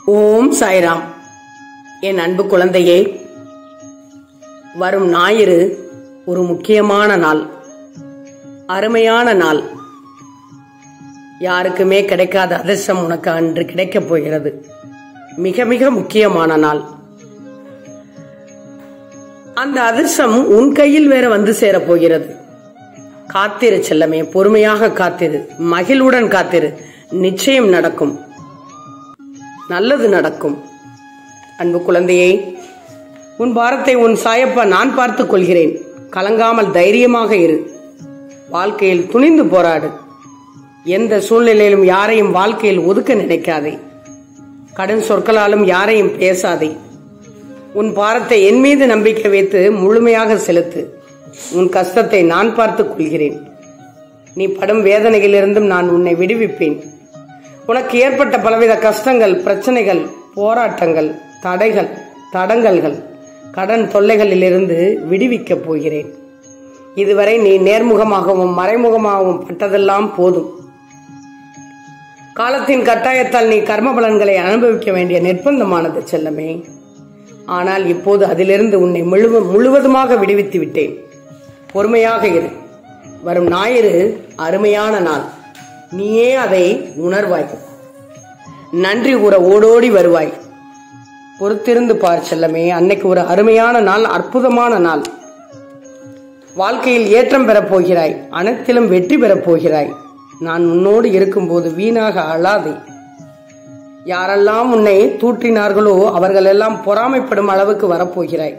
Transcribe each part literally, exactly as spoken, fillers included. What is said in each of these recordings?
ஓம் சாய்ராம். என் அன்பு குழந்தையே, வரும் ஞாயிறு ஒரு முக்கியமான நாள், அருமையான நாள். யாருக்குமே கிடைக்காத அதிர்ஷ்டம் உனக்கு அன்று கிடைக்கப் போகிறது. மிக மிக முக்கியமான நாள். அந்த அதிர்ஷ்டம் உன் கையில் வேற வந்து சேரப் போகிறது. காத்திரு செல்லமே, பொறுமையாக காத்திரு, மகிழ்வுடன் காத்திரு. நிச்சயம் நடக்கும், நல்லது நடக்கும். அன்பு குழந்தையே, உன் பாரத்தை உன் சாயப்பா நான் பார்த்துக் கொள்கிறேன். கலங்காமல் தைரியமாக இரு. வாழ்க்கையில் துணிந்து போராடு. எந்த சூழ்நிலையிலும் யாரையும் வாழ்க்கையில் ஒதுக்க நினைக்காதே. கடும் சொற்களாலும் யாரையும் பேசாதே. உன் பாரத்தை என் மீது நம்பிக்கை வைத்து முழுமையாக செலுத்து. உன் கஷ்டத்தை நான் பார்த்துக் கொள்கிறேன். நீ படும் வேதனையிலிருந்தும் நான் உன்னை விடுவிப்பேன். உனக்கு ஏற்பட்ட பலவித கஷ்டங்கள், பிரச்சனைகள், போராட்டங்கள், தடைகள், தடங்கல்கள், கடன் தொல்லைகளிலிருந்து விடுவிக்கப் போகிறேன். இதுவரை நீ நேர்முகமாகவும் மறைமுகமாகவும் பட்டதெல்லாம் போதும். காலத்தின் கட்டாயத்தால் நீ கர்ம பலன்களை அனுபவிக்க வேண்டிய நிர்பந்தமானது செல்லமே. ஆனால் இப்போது அதிலிருந்து உன்னை முழுவ முழுவதுமாக விடுவித்து விட்டேன். பொறுமையாக இரு. வரும் ஞாயிறு அருமையான நாள். நீயே அதை உணர்வாய். நன்றி கூற ஓடோடி வருவாய். பொறுத்திருந்து பார் செல்லமே. அன்னைக்கு ஒரு அருமையான நாள், அற்புதமான நாள். வாழ்க்கையில் ஏற்றம் பெறப் போகிறாய். அனைத்திலும் வெற்றி பெறப் போகிறாய். நான் உன்னோடு இருக்கும்போது வீணாக அழாதே. யாரெல்லாம் உன்னை தூற்றினார்களோ அவர்கள் எல்லாம் பொறாமைப்படும் அளவுக்கு வரப்போகிறாய்.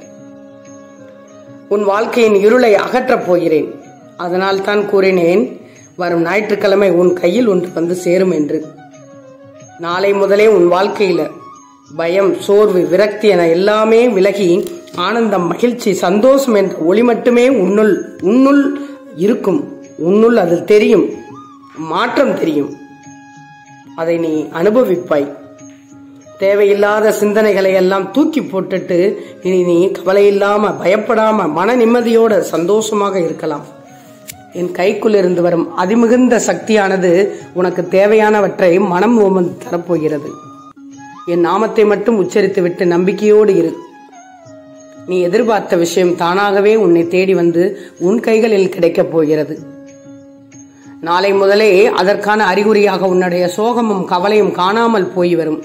உன் வாழ்க்கையின் இருளை அகற்றப் போகிறேன். அதனால் தான் கூறினேன், வரும் ஞாயிற்றுக்கிழமை உன் கையில் ஒன்று வந்து சேரும் என்று. நாளை முதலே உன் வாழ்க்கையில பயம், சோர்வு, விரக்தி என எல்லாமே விலகி ஆனந்தம், மகிழ்ச்சி, சந்தோஷம் என்ற ஒளி மட்டுமே உன்னுள் உன்னுள் இருக்கும். உன்னுள் அது தெரியும், மாற்றம் தெரியும். அதை நீ அனுபவிப்பாய். தேவையில்லாத சிந்தனைகளை எல்லாம் தூக்கி போட்டுட்டு இனி நீ கவலை இல்லாம, பயப்படாம, மன நிம்மதியோட சந்தோஷமாக இருக்கலாம். என் கைக்குள் இருந்து வரும் அதிமிகுந்த சக்தியானது உனக்கு தேவையானவற்றை மனம் ஓமந்து தரப்போகிறது. என் நாமத்தை மட்டும் உச்சரித்து விட்டு நம்பிக்கையோடு இரு. நீ எதிர்பார்த்த விஷயம் தானாகவே உன்னை தேடி வந்து உன் கைகளில் கிடைக்கப் போகிறது. நாளை முதலே அதற்கான அறிகுறியாக உன்னுடைய சோகமும் கவலையும் காணாமல் போய் வரும்.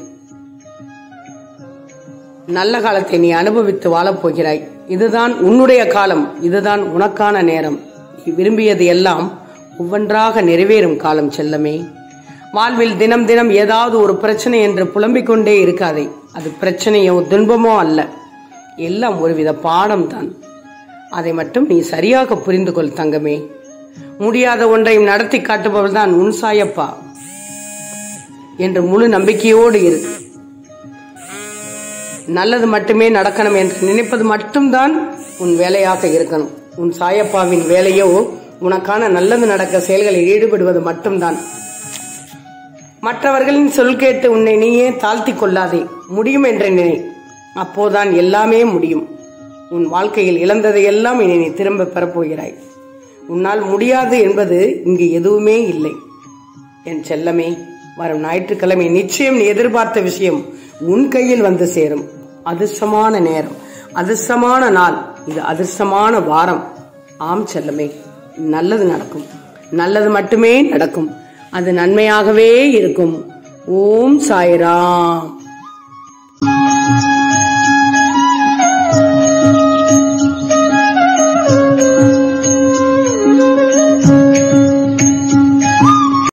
நல்ல காலத்தை நீ அனுபவித்து வாழப்போகிறாய். இதுதான் உன்னுடைய காலம். இதுதான் உனக்கான நேரம். விரும்பியது எல்லாம் ஒவ்வொன்றாக நிறைவேறும் காலம் செல்லமே. வாழ்வில் தினம் தினம் ஏதாவது ஒரு பிரச்சனை என்று புலம்பிக் கொண்டே இருக்காதே. அது பிரச்சனையோ துன்பமோ அல்ல, எல்லாம் ஒருவித பாடம் தான். அதை மட்டும் நீ சரியாக புரிந்து கொள் தங்கமே. முடியாத ஒன்றையும் நடத்தி காட்டுபவள் தான் உன் சாயப்பா என்று முழு நம்பிக்கையோடு இரு. நல்லது மட்டுமே நடக்கணும் என்று நினைப்பது மட்டும்தான் உன் வேலையாக இருக்கணும். உன் சாயப்பாவின் வேலையோ உனக்கான நல்லது நடக்க செயல்களில் ஈடுபடுவது மட்டும்தான். மற்றவர்களின் சொல் கேட்டு உன்னை நீயே தாழ்த்தி கொள்ளாதே. முடியும் என்று நினை. அப்போதான் எல்லாமே முடியும். உன் வாழ்க்கையில் இழந்ததை எல்லாம் இனி நீ திரும்ப பெறப்போகிறாய். உன்னால் முடியாது என்பது இங்கு எதுவுமே இல்லை. என் செல்லமே, வரும் ஞாயிற்றுக்கிழமை நிச்சயம் நீ எதிர்பார்த்த விஷயம் உன் கையில் வந்து சேரும். அதிர்ஷ்டமான நேரம், அதிர்ஷ்டமான நாள், இது அதிர்ஷ்டமான வாரம். ஆம் செல்லமே, நல்லது நடக்கும். நல்லது மட்டுமே நடக்கும். அது நன்மையாகவே இருக்கும். ஓம் சாய்ராம்.